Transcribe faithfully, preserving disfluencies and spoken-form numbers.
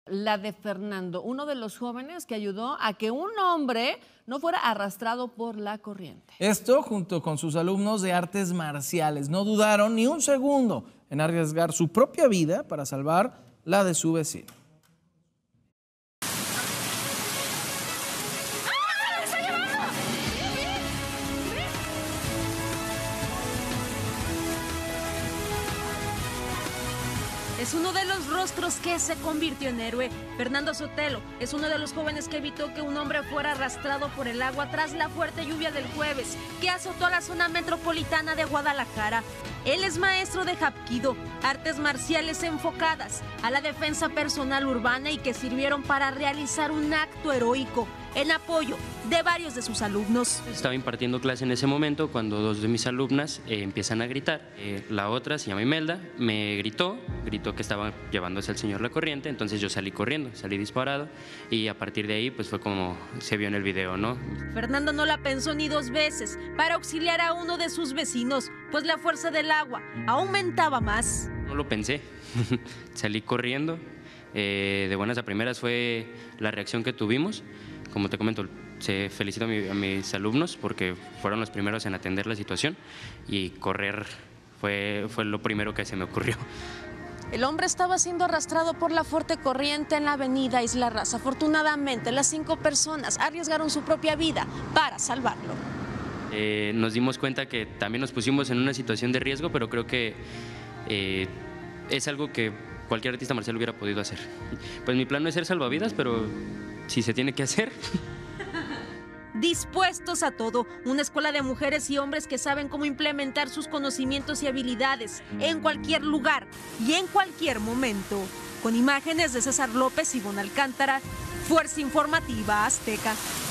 La de Fernando, uno de los jóvenes que ayudó a que un hombre no fuera arrastrado por la corriente. Esto junto con sus alumnos de artes marciales. No dudaron ni un segundo en arriesgar su propia vida para salvar la de su vecino. Es uno de los rostros que se convirtió en héroe. Fernando Sotelo es uno de los jóvenes que evitó que un hombre fuera arrastrado por el agua tras la fuerte lluvia del jueves que azotó la zona metropolitana de Guadalajara. Él es maestro de Hapkido, artes marciales enfocadas a la defensa personal urbana y que sirvieron para realizar un acto heroico en apoyo de varios de sus alumnos. Estaba impartiendo clase en ese momento cuando dos de mis alumnas eh, empiezan a gritar. Eh, la otra se llama Imelda, me gritó, gritó que estaba llevándose al señor la corriente, entonces yo salí corriendo, salí disparado y a partir de ahí pues fue como se vio en el video, ¿no? Fernando no la pensó ni dos veces para auxiliar a uno de sus vecinos, pues la fuerza del agua aumentaba más. No lo pensé, salí corriendo, eh, de buenas a primeras fue la reacción que tuvimos. Como te comento, se felicito a, mi, a mis alumnos porque fueron los primeros en atender la situación y correr fue, fue lo primero que se me ocurrió. El hombre estaba siendo arrastrado por la fuerte corriente en la avenida Isla Raza. Afortunadamente, las cinco personas arriesgaron su propia vida para salvarlo. Eh, nos dimos cuenta que también nos pusimos en una situación de riesgo, pero creo que eh, es algo que cualquier artista marcial hubiera podido hacer. Pues mi plan no es ser salvavidas, pero si se tiene que hacer. Dispuestos a todo, una escuela de mujeres y hombres que saben cómo implementar sus conocimientos y habilidades en cualquier lugar y en cualquier momento. Con imágenes de César López y Ivonne Alcántara, Fuerza Informativa Azteca.